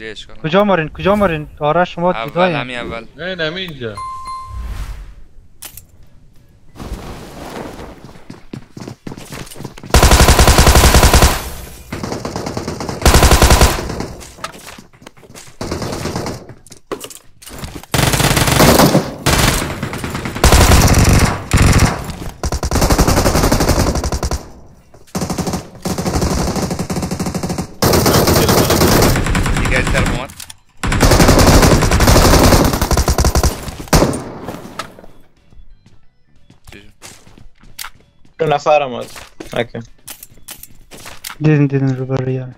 بیا اشکال کجا مارین آره شما اول همین اول نه اینجا دو نفرم از اوکی دیدن رو برای یعنی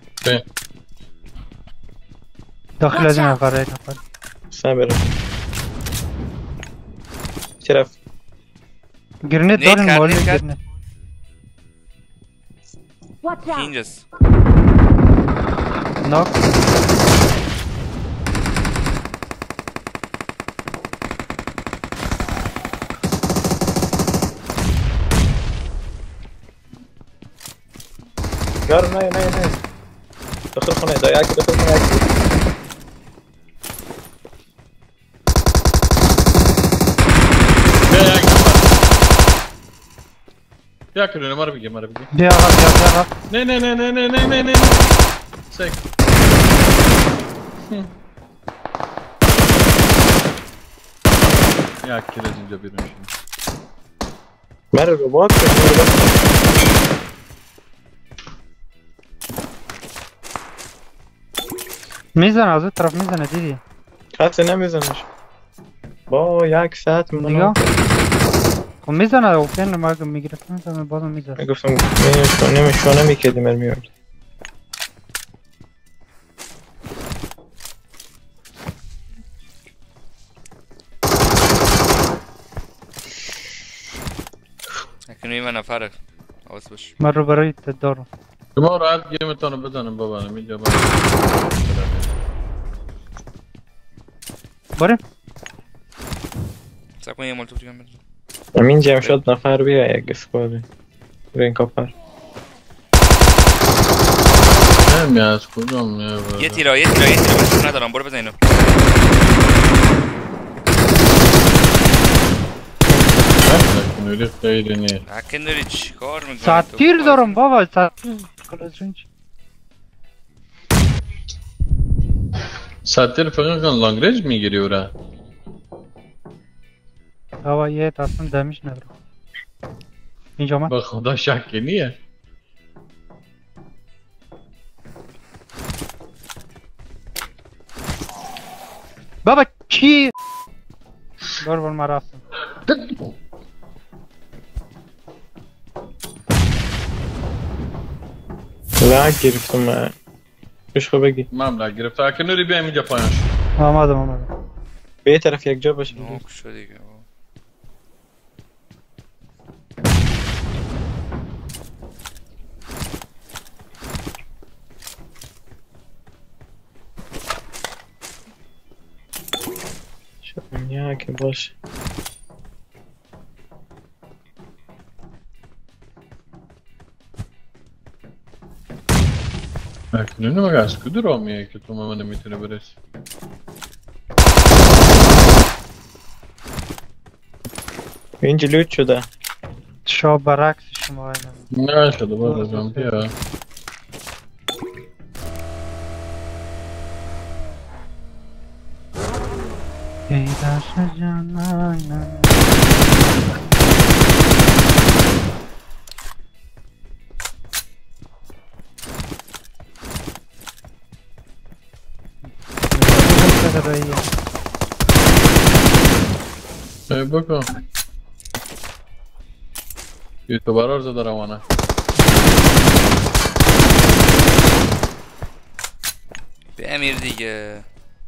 داخل از این نفر یک نفر صبر چی رفت؟ گرنیت دارین مالی گرنیت کی اینجاست ناک یارو نه داخل خونه دایا که داخل خونه بیا کنونه ما رو بگه بیا آقا نه سیک یک کل از اینجا بیرون شد مرد رو باید میزن از اون طرف میزنه دیدی کسی نمیزنش با یک ساعت نگاه خب میزنه اوپن رو اگه میگرفت میزنه بازم میزنه گفتم نمیشونه میکردی مرمیورد اکنون من نفره حواس باش من رو برای دارم شما راحت گیمتانو بزنم بابا اینجا بریم سب کن یه مالتوف دیگه بزن امین جمع شد نفر بیا یک اسکواده برین کپر نمی از کدام یه تیرا من ندارم برو بزن اینو نوری خیلی نه اکن داری چی کار میکنی ساعت تیر دارم بابا ساعت ساتر فقط کن لانگ رنج میگیری اورا بابا یه تصمیم دمیش ندارم اینجا من با خدا شکی نیه بابا کی بار ما رفتم لعک گرفتم من بش خب بگی من لگ گرفت اکن نوری بیایم اینجا پایان شد آمدم به یه طرف یک جا باشه نوک شد دیگه شاید که باشه اکنون مگه از کدو را میه که تو من نمیتونه برسی اینجا لوت شده شاب برعکس شما نه شده باید ازم بیا پیداش جانانم بکن یوتیوبرها زده روانه به امیر دیگه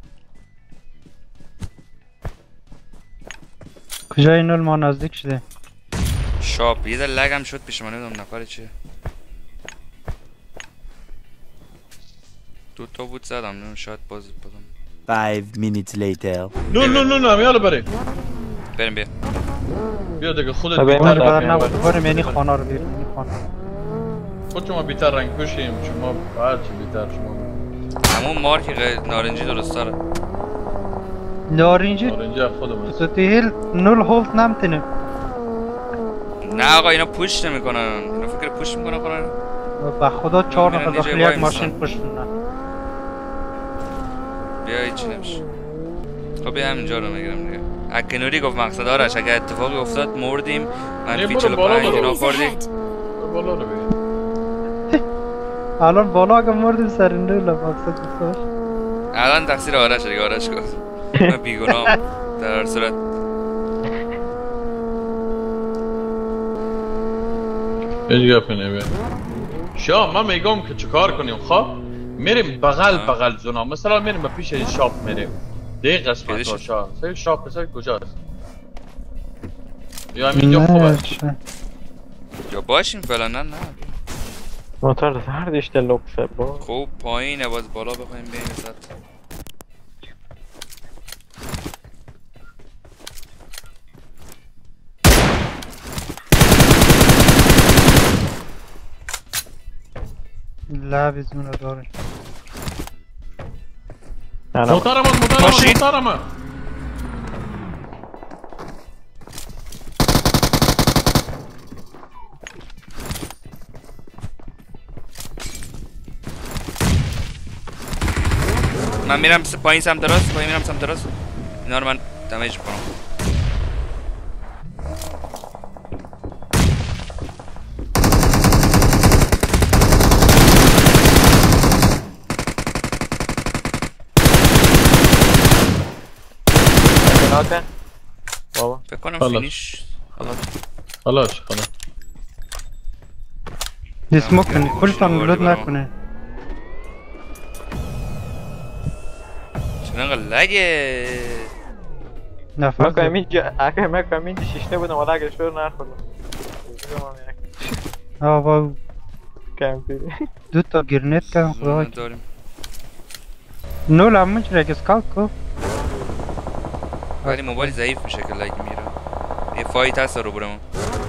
کجای نول ما نزدیک شده شاپ یه در لگم شد پیش من نمیدونم نفر چیه دو تا بود زدم نمیدونم شاید باز بدم 5 minutes later نه یالا بریم بیا بیا دیگه خودت بریم یعنی خانه رو بیرون خود شما بیتر رنگ پوشیم شما هرچی بیتر شما همون مارک نارنجی درست داره. نارنجی آرنجه خودم هست. تو هیل نول هولت نمتنه. نه آقا اینا پوش نمیکنن. اینا فکر پوش میکنن کنن. با خدا 4 نفر میرن یه داخل جای یک ماشین پشت نه. بیا هیچی نمیشه. خب بیا همینجا رو میگیرم دیگه. اکنوری گفت مقصد آرش اگه اتفاقی افتاد مردیم منفی برو بالا 45 برو. اینا Enemies خوردیم. ahead. بالا رو بگیر. الان بالا اگه مردیم سر نول مقصد بساش. الان تقصیر آرش دیگه آرش گفت. من بیگناهم در هر صورت. هیچ گپی نبید. شام من میگم که چیکار کنیم خب؟ میریم بغل زونا مثلا میریم به پیش این شاپ میریم. دیگه قسمت پیداش. ها شام. سه شاپ پسر کجاست؟ یا همینجا خوبه. یا باشیم فعلا نه. موتور زرد işte لوکسه با. خوب پایینه باز بالا بخوایم بریم زد. لعبیزون رو داره. محترم. من میرم پایین سمت راست میرم سمت راست. اینا رو من دمیج کنم. Zaten. Baba. فکر کنم خلاص. فینیش خلاص. اسموک کنی کلتان لود نکنه. چون انقدر لگه. نفر من اینجا اگه من اینجا شیشته بودم ولی اگه شور نخوردم. با کمپی. دو تا گرنیت کردم خدا داریم. نول همون چرا که سکالت کو ولی موبایل ضعیف میشه که لگ میره. یه فایت هست رو برم.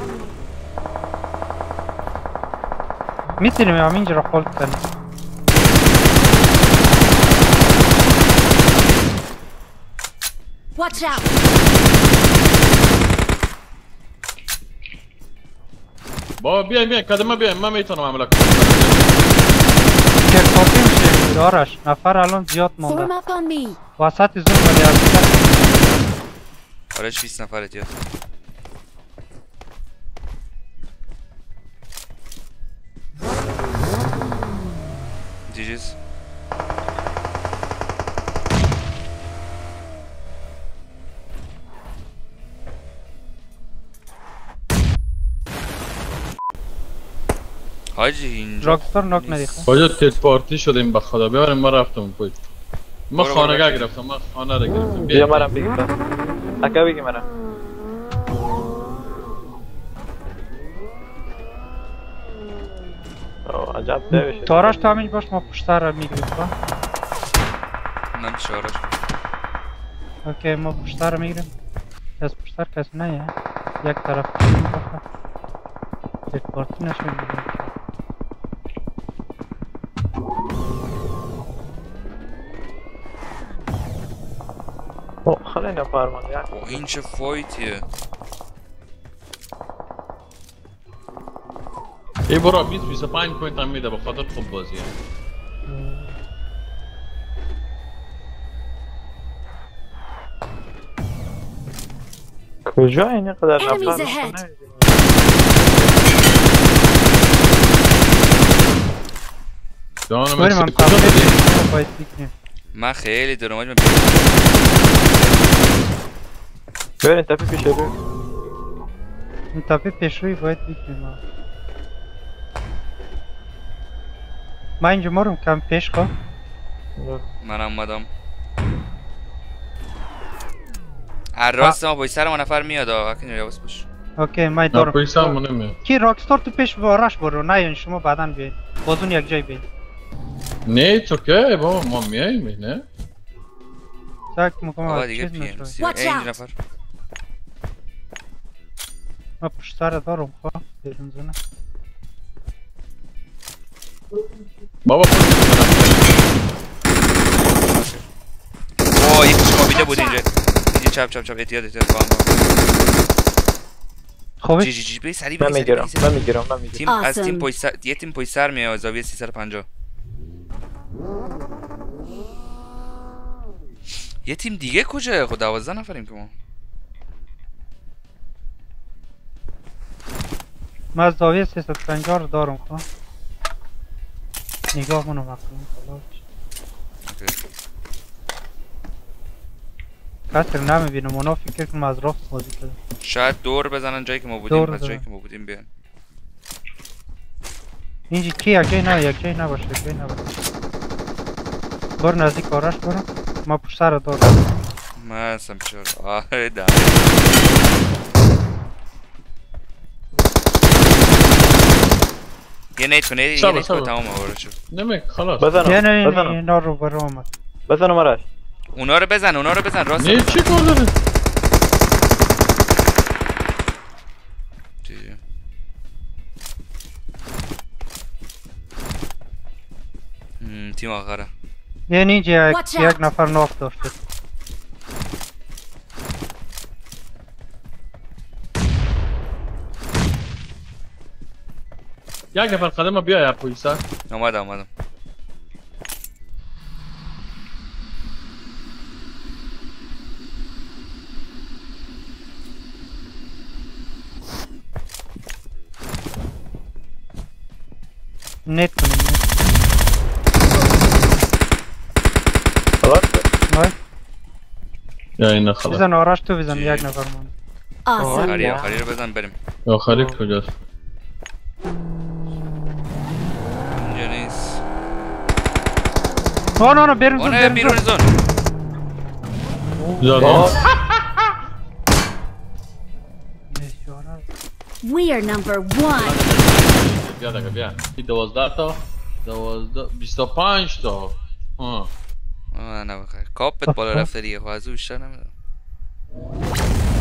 میتونیم همینجا رو خولد کنیم. Watch out! بابا بیاین قدم بیاین من میتونم عمل کنم. که کافی میشه دارش نفر الان زیاد Form مونده up on me. وسط زون ولی از آرش 20 نفرت یا جیجیز. حاجی اینجا راکستار ناک ندیخه کجا تیت پارتی شدیم به خدا بیاریم ما رفتم پایین. ما برو خانگاه برو. گرفتم من خانه رو گرفتم. بیا مرم بگیم بس. اکا بگیم مرم. اوه عجب دوشه. تاراش تا همینج باش ما پشتر رو میگیریم با نمیشه آرش. اوکی ما پشتر رو میگیریم از پشتر کسی نه یک طرف کنیم بخواه یک پارتی نشه میگیریم اوه خیلی نفرمان یک. اوه این چه فایتیه. ای برا 20-25 پوینت هم میده به خاطر خوب بازیه. کجا این قدر Enemies نفر ahead. جانم بریم هم کجا قبل بودی؟ باید بکنیم من خیلی دارم من برین تپی پیش رو. این تاپی پیشروی باید بکنیم ما اینجا مارم کم پیش خواه من اومدم. هر راست ما پشت سر ما نفر میاد آقا کنی حواس باش. اوکی ما نه دارم پیسه هم نمیاد. کی راکستار تو پیش باراش برو نه یعنی شما بعدا بیاید بازون یک جای بیاید نه it's okay بابا ما میاییم نه. ساک مکمم آقا از دیگه چیز پیم نشوی Watch این out. نفر ما پشتر دارم خواه بیرون زنه بابا باشه. اوه یکیش خوابیده بود اینجا. اینجا چپ چپ چپ احتیاط با هم. خوبه جی بی سری من بری میگیرم سری. من میگیرم من میگیرم تیم از تیم پشت سر یه تیم پشت سر میاد زاویه 350. یه تیم دیگه کجاست؟ خب 12 نفریم که ما. من از زاویه 350 رو دارم خب نگاه منو مقلوم کسی رو نمیبینم اونا فکر کنم از راست بازی کرده شاید دور بزنن جایی که ما بودیم پس جایی که ما بودیم بیان. اینجا کی یکی نباشه بر نزدیک آرش برم ما پشت سر دارم من هستم چرا آه ده یه نیت کنه یه نیت کنه تمام آوره شد نمیک خلاص یه نه بزنم اینا رو برام آمد بزنم آرش اونا رو بزن راست نه چی کار داره تیم آخره یعنی اینجا یک نفر ناف داشته یک نفر قدم بیا یا پولیسا اومدم نت کنیم خلاص یا این خلاص بزن آرش تو بزن یک نفر من آخری رو بزن بریم آخری کجاست اینجا نیست نه بیرون زون زدم We are number 1. بیا این 12 تا 25 تا نه بخیر کاپت بالا رفته دیگه خب از او بیشتر نمیدونم